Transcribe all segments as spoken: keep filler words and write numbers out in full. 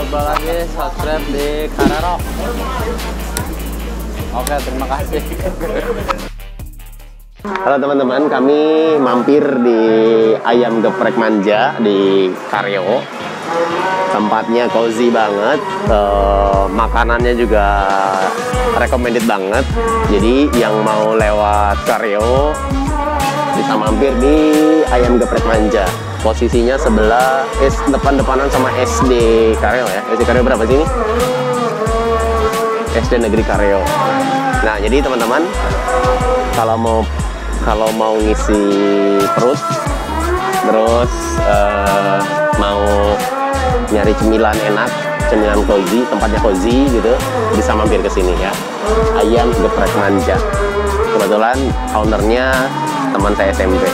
coba lagi subscribe di Karero. Oke, terima kasih. Halo teman-teman, kami mampir di Ayam Geprek Manja di Kareo. Tempatnya cozy banget, uh, makanannya juga recommended banget. Jadi yang mau lewat Kareo bisa mampir di Ayam Geprek Manja. Posisinya sebelah, eh, depan-depanan sama S D Kareo ya. S D Kareo berapa sih ini? S D Negeri Kareo. Nah, jadi teman-teman, kalau mau kalau mau ngisi perut, terus uh, mau nyari cemilan enak, cemilan cozy, tempatnya cozy gitu, bisa mampir ke sini ya. Ayam Geprek Manja. Kebetulan ownernya teman saya S M P.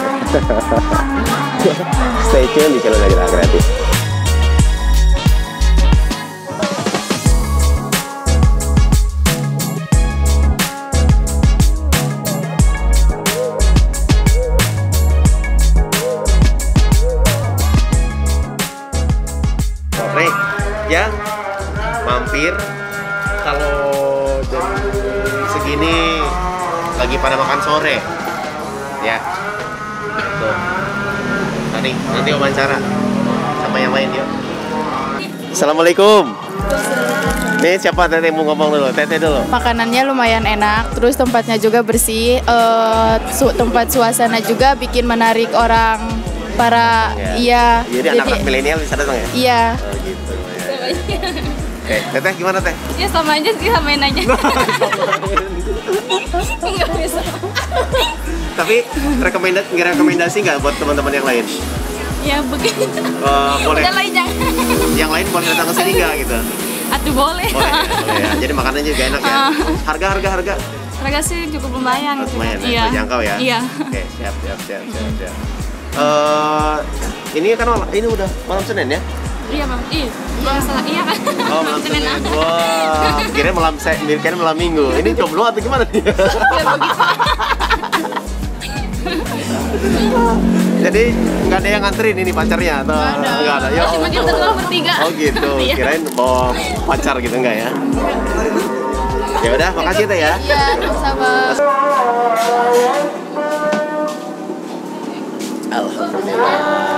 Stay tune di channel Nagira Kreatif. Nih, ya, mampir. Kalau jam segini lagi pada makan sore, ya. Tuh. Nanti, nanti wawancara sama yang lain yuk. Assalamualaikum. Nih siapa Teteh mau ngomong dulu? Teteh dulu. Makanannya lumayan enak, terus tempatnya juga bersih, uh, su tempat suasana juga bikin menarik orang para ya. Iya. Jadi, jadi anak-anak milenial bisa datang ya? Iya. Oh, gitu. Ya. Oke, Teteh gimana Teh? Ya sama aja sih, samain aja. Enggak bisa. Tapi rekomendasi nggak rekomendasi nggak buat teman-teman yang lain? Ya begitu. Uh, boleh. Udah lah, jangan. Yang lain boleh datang ke sini nggak gitu? Aduh boleh. Boleh, ya, boleh ya. Jadi makanannya juga enak ya. Harga harga harga. Harga sih cukup lumayan. Oh, lumayan ya, Iya. terjangkau ya. Iya. Oke, siap siap siap siap. siap. Uh, ini kan ini udah malam Senin ya? Iya bang. Iya. Masalah iya kan. Oh malam Senin. Wah, kira malam saya, kira malam Minggu. Ini jomblo atau gimana nih? Jadi nggak ada yang nganterin ini pacarnya atau nggak ada? Ya, cuma kita doang bertiga. Oh gitu. Kirain bawa pacar gitu enggak ya? Ya udah, makasih Teh ya. Iya, sama. Alhamdulillah.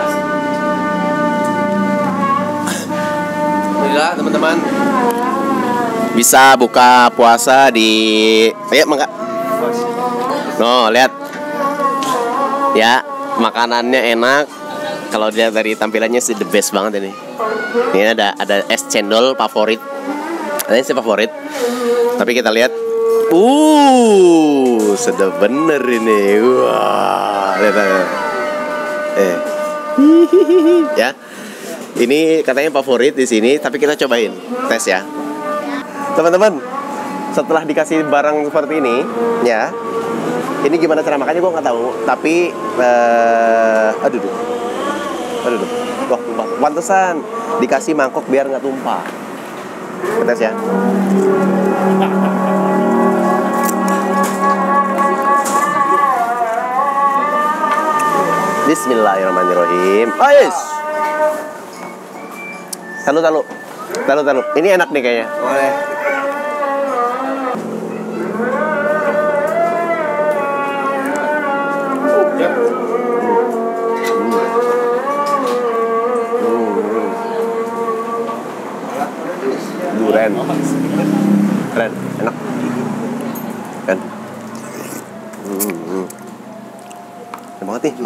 Alhamdulillah teman-teman. Bisa buka puasa di ayo mangga. No, lihat. Ya, makanannya enak. Kalau dilihat dari tampilannya sih the best banget ini. Ini ada ada es cendol favorit. Ini sih favorit. Tapi kita lihat, uh, sedap bener ini. Wah, lihat lihat. Eh, ya. Ini katanya favorit di sini, tapi kita cobain tes ya, teman-teman. Setelah dikasih barang seperti ini, ya. Ini gimana cara makannya gue nggak tahu, tapi uh, aduh, aduh, aduh, aduh, wah tumpah. Pantesan dikasih mangkok biar nggak tumpah. Tes ya. Bismillahirrahmanirrahim. Oh yes. Talu talu, talu talu. Ini enak nih kayaknya. Boleh. Duren, keren, enak, kan? Hmm, enak banget nih.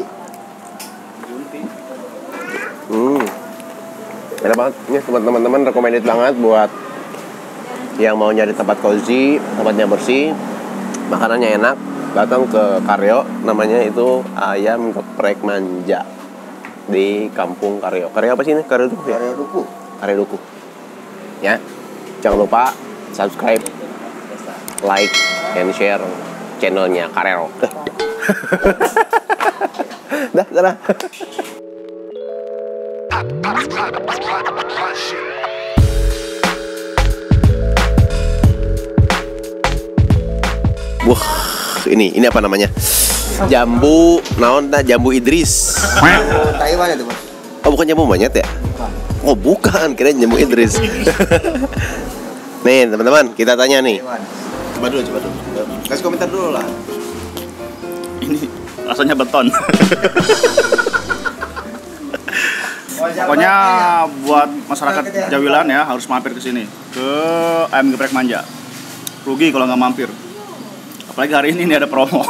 Hmm, enak banget. Ini teman-teman recommended banget buat yang mau nyari tempat cozy, tempatnya bersih, makanannya enak. Datang ke Kareo, namanya itu Ayam Geprek Manja di Kampung Kareo. Kareo apa sih ini? Kareo Duku ya? Kareo Duku. Kareo Duku. Ya, jangan lupa subscribe, like, and share channelnya Karero. Dah, dah. Wah, ini ini apa namanya? Jambu naon, nah jambu Idris. Taiwan itu, Mas. Oh, bukan jambu monyet ya? Oh bukan, kirain jamu Idris. Nih teman-teman, kita tanya nih. Coba dulu, coba dulu. Kasih komentar dulu lah. Ini rasanya beton. Pokoknya buat masyarakat Jawilan ya harus mampir ke sini, ke Ayam Geprek Manja. Rugi kalau nggak mampir. Apalagi hari ini ini ada promo.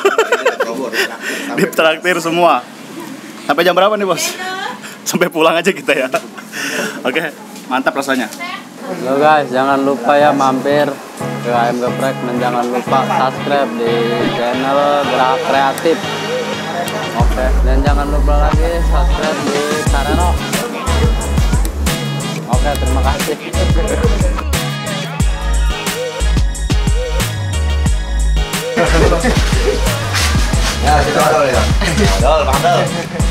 Ditraktir semua. Sampai jam berapa nih bos? Sampai pulang aja kita ya. Oke, mantap rasanya. Lo guys, jangan lupa ya mampir ke Ayam Geprek dan jangan lupa subscribe di channel Gerak Kreatif. Oke, dan jangan lupa lagi subscribe di Kararo. Oke, terima kasih. Ya, kita dol ya. Dol, Bang Dol.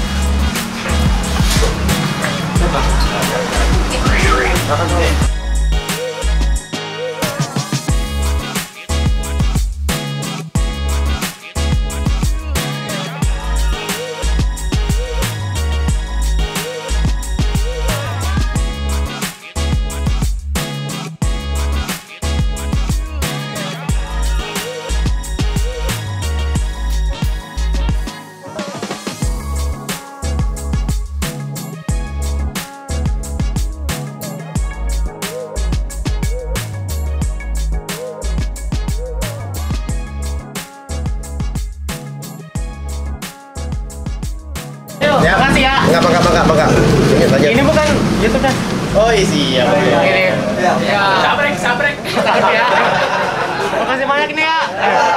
Ya, makasih ya. Enggak, enggak, enggak, enggak. Ini aja. Ini bukan YouTube kan? Oh, iya sih, ya. Ini. Ya. Sabrek, sabrek. Ya. Makasih banyak nih ya.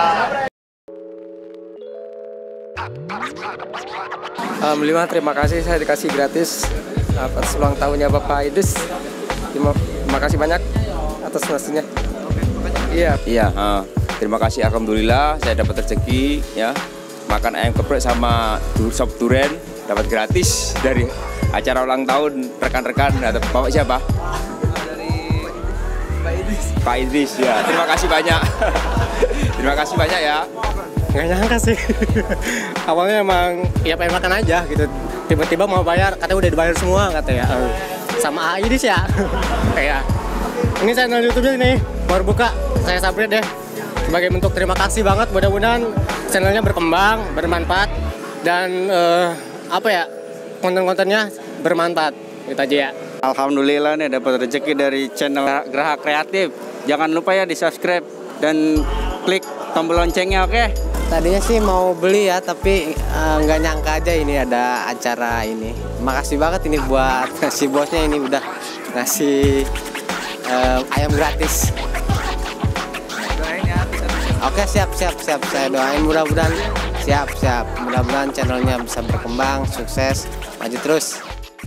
Alhamdulillah, terima kasih saya dikasih gratis atas ulang tahunnya Bapak Idris. Terima, terima kasih banyak atas nasinya. Iya. Iya. Uh, terima kasih. Alhamdulillah, saya dapat rezeki ya. Makan ayam geprek sama sop duren dapat gratis dari acara ulang tahun rekan-rekan. Ada Bapak siapa? Dari Pak Idris. Pak Idris ya. Terima kasih banyak. Terima kasih banyak ya. Nggak nyangka sih. Awalnya emang ya pengen makan aja gitu. Tiba-tiba mau bayar, katanya udah dibayar semua katanya. Sama Idris ya. Kayak ini channel YouTube-nya nih baru buka. Saya subscribe deh. Sebagai bentuk terima kasih banget. Mudah-mudahan channelnya berkembang, bermanfaat dan uh, apa ya, konten-kontennya bermanfaat. Itu aja ya. Alhamdulillah nih dapat rezeki dari channel Gerak Kreatif. Jangan lupa ya di subscribe dan klik tombol loncengnya, oke? Okay? Tadinya sih mau beli ya, tapi nggak uh, nyangka aja ini ada acara ini. Makasih banget ini buat si bosnya ini udah ngasih uh, ayam gratis. Oke, siap, siap, siap. Saya doain mudah-mudahan siap, siap. Mudah-mudahan channelnya bisa berkembang, sukses, maju terus.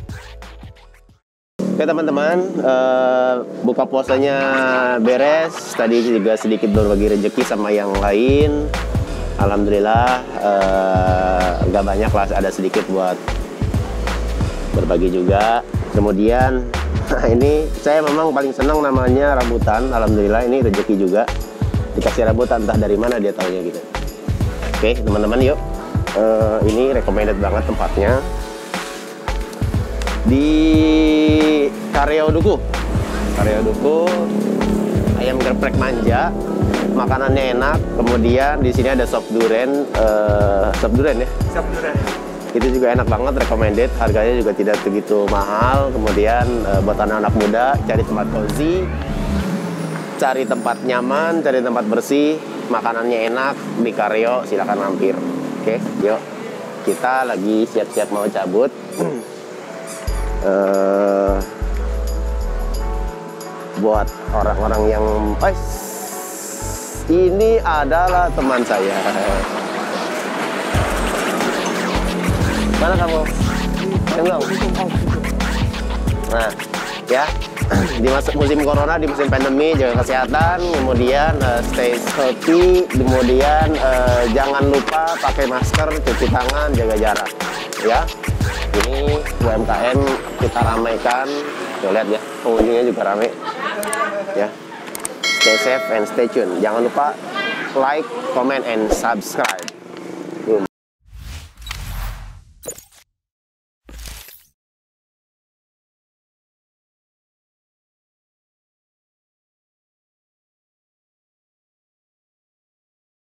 Oke teman-teman, uh, buka puasanya beres. Tadi juga sedikit berbagi rezeki sama yang lain. Alhamdulillah, uh, nggak banyak lah, ada sedikit buat berbagi juga. Kemudian, ini saya memang paling senang namanya rambutan. Alhamdulillah ini rezeki juga. Dikasih rambutan, entah dari mana dia taunya gitu. Oke teman-teman, yuk. Uh, ini recommended banget tempatnya. Di Karyo Duku, Karyo Duku, ayam geprek manja, makanannya enak. Kemudian di sini ada sop duren, uh, sop duren ya. Sop duren. Itu juga enak banget, recommended. Harganya juga tidak begitu mahal. Kemudian uh, buat anak-anak muda, cari tempat cozy, cari tempat nyaman, cari tempat bersih, makanannya enak di Karyo, silakan mampir. Oke, yuk. Kita lagi siap-siap mau cabut. Uh, buat orang-orang yang eh, ini adalah teman saya. Mana kamu? Tengok. Nah, ya. Di masa musim corona, di musim pandemi, jaga kesehatan, kemudian uh, stay healthy, kemudian uh, jangan lupa pakai masker, cuci tangan, jaga jarak, ya. Ini U M K M kita ramaikan, tuh lihat ya, pengunjungnya juga ramai, ya. Stay safe and stay tune. Jangan lupa like, comment, and subscribe.